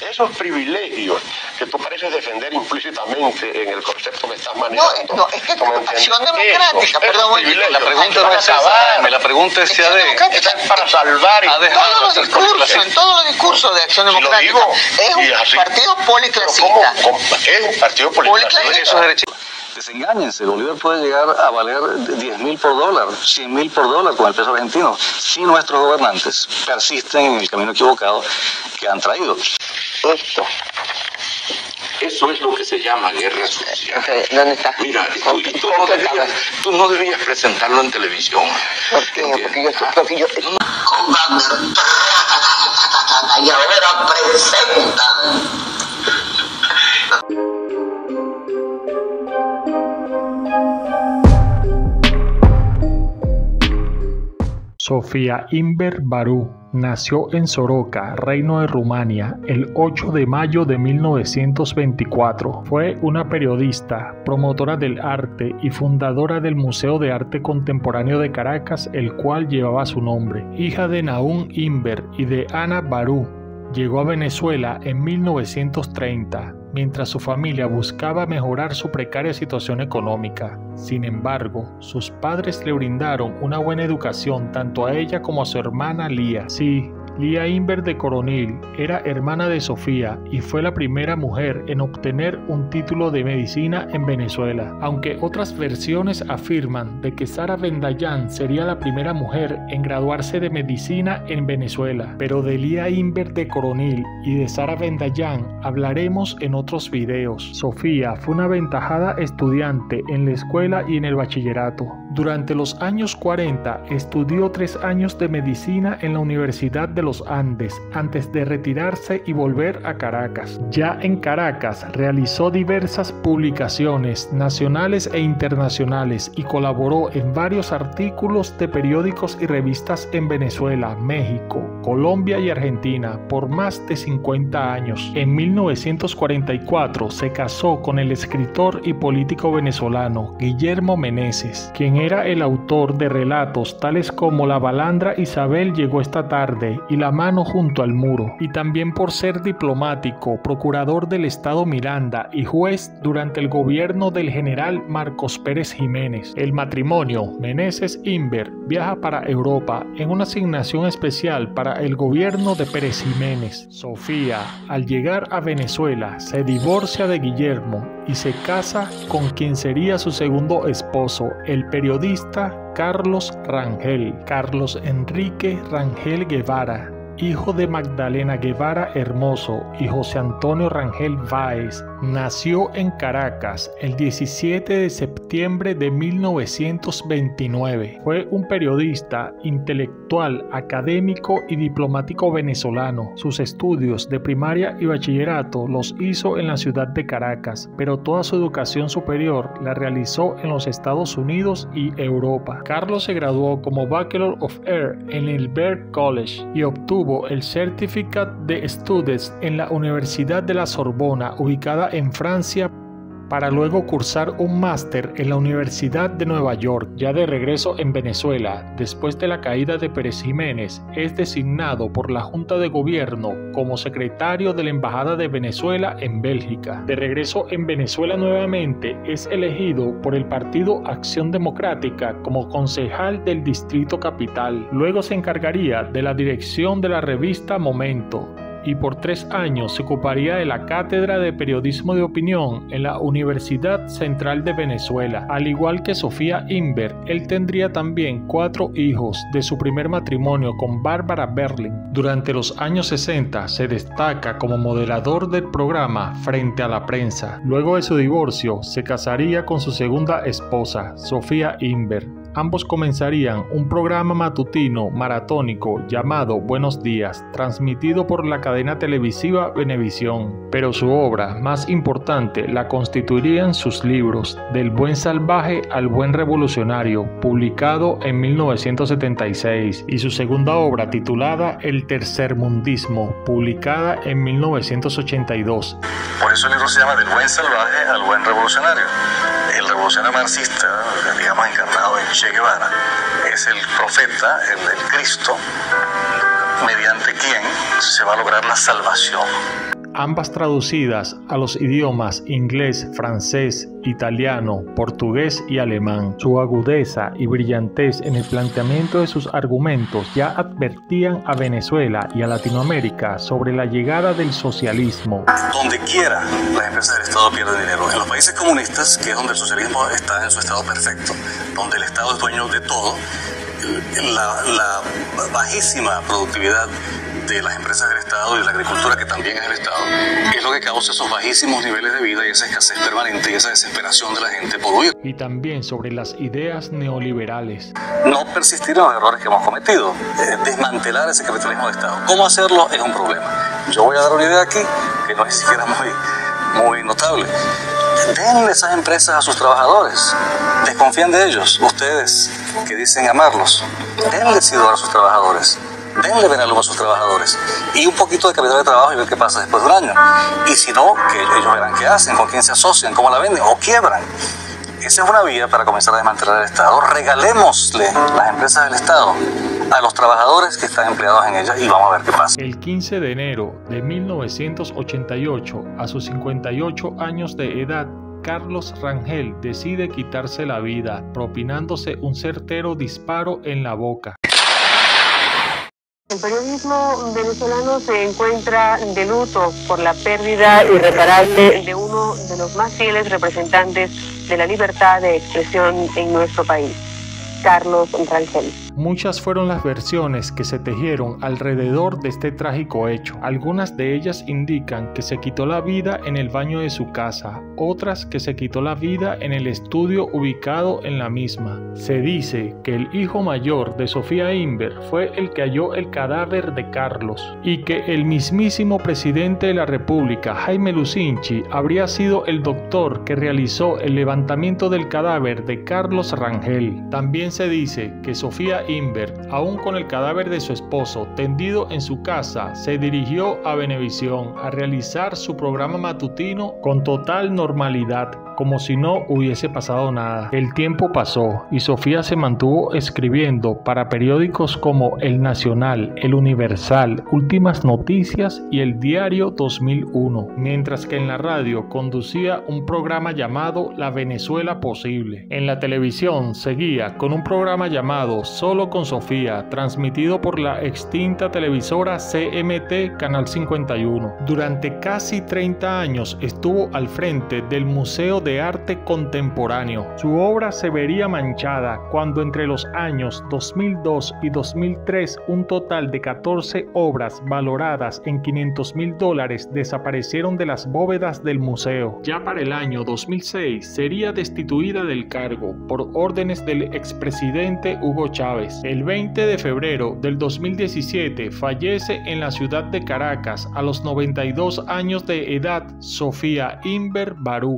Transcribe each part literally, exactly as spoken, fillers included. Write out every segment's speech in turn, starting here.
esos privilegios que tú pareces defender implícitamente en el concepto que estás manejando. No, no, es que es acción democrática, perdón. La pregunta no es esa, la pregunta es si ha de... Es para salvar y en todos los discursos, en todos los discursos de acción democrática. Digo, es un así, partido policlasista. ¿Cómo, cómo, es un partido policlasista. Eso es derecho. Desengáñense, Bolívar puede llegar a valer diez mil por dólar, cien mil por dólar con el peso argentino, si nuestros gobernantes persisten en el camino equivocado que han traído. Esto. Eso es lo que se llama guerra sucia. ¿Dónde está? Mira, tú, y tú, no debías, tú no debías presentarlo en televisión. ¿Por qué? Porque yo estoy... Porque yo... Y ahora presentan... Sofía Inver Barú nació en Soroca, Reino de Rumania, el ocho de mayo de mil novecientos veinticuatro. Fue una periodista, promotora del arte y fundadora del Museo de Arte Contemporáneo de Caracas, el cual llevaba su nombre. Hija de Nahum Inver y de Ana Barú, llegó a Venezuela en mil novecientos treinta. Mientras su familia buscaba mejorar su precaria situación económica. Sin embargo, sus padres le brindaron una buena educación tanto a ella como a su hermana Lía. Sí, Lía Inver de Coronil era hermana de Sofía y fue la primera mujer en obtener un título de medicina en Venezuela, aunque otras versiones afirman de que Sara Vendallán sería la primera mujer en graduarse de medicina en Venezuela, pero de Lía Inver de Coronil y de Sara Vendallán hablaremos en otros videos. Sofía fue una aventajada estudiante en la escuela y en el bachillerato. Durante los años cuarenta estudió tres años de medicina en la Universidad de los Andes antes de retirarse y volver a Caracas. Ya en Caracas realizó diversas publicaciones nacionales e internacionales y colaboró en varios artículos de periódicos y revistas en Venezuela, México, Colombia y Argentina por más de cincuenta años. En mil novecientos cuarenta y cuatro se casó con el escritor y político venezolano Guillermo Meneses, quien era el autor de relatos tales como La balandra Isabel llegó esta tarde y La mano junto al muro, y también por ser diplomático, procurador del Estado Miranda y juez durante el gobierno del general Marcos Pérez Jiménez. El matrimonio Meneses-Inver viaja para Europa en una asignación especial para el gobierno de Pérez Jiménez. Sofía, al llegar a Venezuela, se divorcia de Guillermo y se casa con quien sería su segundo esposo, el periodista Carlos Rangel, Carlos Enrique Rangel Guevara, hijo de Magdalena Guevara Hermoso y José Antonio Rangel Báez. Nació en Caracas el diecisiete de septiembre de mil novecientos veintinueve. Fue un periodista, intelectual, académico y diplomático venezolano. Sus estudios de primaria y bachillerato los hizo en la ciudad de Caracas, pero toda su educación superior la realizó en los Estados Unidos y Europa. Carlos se graduó como Bachelor of Arts en el Bard College y obtuvo el Certificate de Studies en la Universidad de la Sorbona, ubicada en Francia, para luego cursar un máster en la Universidad de Nueva York. Ya de regreso en Venezuela, después de la caída de Pérez Jiménez, es designado por la Junta de Gobierno como secretario de la Embajada de Venezuela en Bélgica. De regreso en Venezuela nuevamente, es elegido por el Partido Acción Democrática como concejal del Distrito Capital. Luego se encargaría de la dirección de la revista Momento, y por tres años se ocuparía de la cátedra de periodismo de opinión en la Universidad Central de Venezuela. Al igual que Sofía Inver, él tendría también cuatro hijos de su primer matrimonio con Bárbara Berlin. Durante los años sesenta se destaca como moderador del programa Frente a la Prensa. Luego de su divorcio, se casaría con su segunda esposa, Sofía Inver. Ambos comenzarían un programa matutino maratónico llamado Buenos Días, transmitido por la cadena televisiva Venevisión. Pero su obra más importante la constituirían sus libros Del buen salvaje al buen revolucionario, publicado en mil novecientos setenta y seis, y su segunda obra titulada El tercermundismo, publicada en mil novecientos ochenta y dos. Por eso el libro se llama Del buen salvaje al buen revolucionario. El revolucionario marxista, digamos encarnado en Che Guevara, es el profeta, el, el Cristo, mediante quien se va a lograr la salvación. ambas traducidas a los idiomas inglés, francés, italiano, portugués y alemán. Su agudeza y brillantez en el planteamiento de sus argumentos ya advertían a Venezuela y a Latinoamérica sobre la llegada del socialismo. Donde quiera las empresas del Estado pierden dinero. En los países comunistas, que es donde el socialismo está en su estado perfecto, donde el Estado es dueño de todo, la, la bajísima productividad de las empresas del Estado y de la agricultura, que también es del Estado, es lo que causa esos bajísimos niveles de vida y esa escasez permanente y esa desesperación de la gente por huir. Y también sobre las ideas neoliberales. No persistir en los errores que hemos cometido, eh, desmantelar ese capitalismo de Estado. ¿Cómo hacerlo? Es un problema. Yo voy a dar una idea aquí que no es siquiera muy, muy notable. Denle esas empresas a sus trabajadores. Desconfían de ellos. Ustedes que dicen amarlos, denle Sidor a sus trabajadores. Denle Benalum a sus trabajadores y un poquito de capital de trabajo y ver qué pasa después de un año. Y si no, que ellos verán qué hacen, con quién se asocian, cómo la venden o quiebran. Esa es una vía para comenzar a desmantelar el Estado. Regalémosle las empresas del Estado a los trabajadores que están empleados en ellas y vamos a ver qué pasa. El quince de enero de mil novecientos ochenta y ocho, a sus cincuenta y ocho años de edad, Carlos Rangel decide quitarse la vida, propinándose un certero disparo en la boca. El periodismo venezolano se encuentra de luto por la pérdida irreparable de uno de los más fieles representantes de la libertad de expresión en nuestro país, Carlos Rangel. Muchas fueron las versiones que se tejieron alrededor de este trágico hecho. Algunas de ellas indican que se quitó la vida en el baño de su casa, otras que se quitó la vida en el estudio ubicado en la misma. Se dice que el hijo mayor de Sofía Inver fue el que halló el cadáver de Carlos y que el mismísimo presidente de la República, Jaime Lucinchi, habría sido el doctor que realizó el levantamiento del cadáver de Carlos Rangel. También se dice que Sofía Inver, aún con el cadáver de su esposo tendido en su casa, se dirigió a Venevisión a realizar su programa matutino con total normalidad, como si no hubiese pasado nada. El tiempo pasó y Sofía se mantuvo escribiendo para periódicos como El Nacional, El Universal, Últimas Noticias y El Diario dos mil uno, mientras que en la radio conducía un programa llamado La Venezuela Posible. En la televisión seguía con un programa llamado Solo con Sofía, transmitido por la extinta televisora C M T Canal cincuenta y uno. Durante casi treinta años estuvo al frente del Museo de Arte Contemporáneo. Su obra se vería manchada cuando entre los años dos mil dos y dos mil tres un total de catorce obras valoradas en quinientos mil dólares desaparecieron de las bóvedas del museo. Ya para el año dos mil seis sería destituida del cargo por órdenes del expresidente Hugo Chávez. El veinte de febrero del dos mil diecisiete fallece en la ciudad de Caracas a los noventa y dos años de edad Sofía Inver Barú.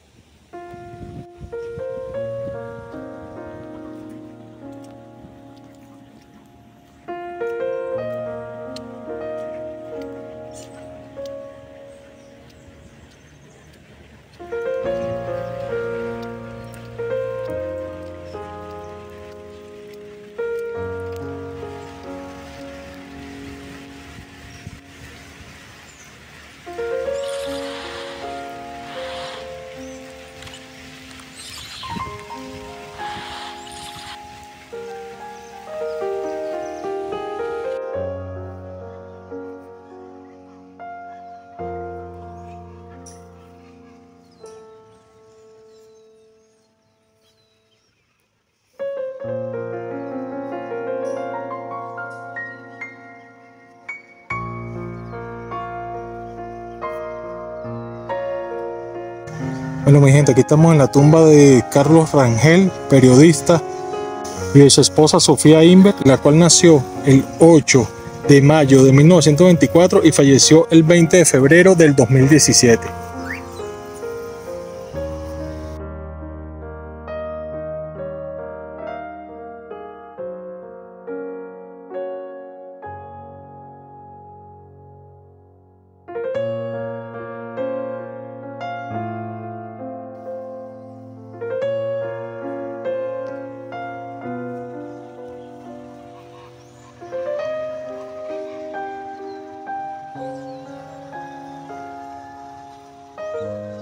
Bueno, mi gente, aquí estamos en la tumba de Carlos Rangel, periodista, y de su esposa Sofía Inver, la cual nació el ocho de mayo de mil novecientos veinticuatro y falleció el veinte de febrero del dos mil diecisiete. Chao.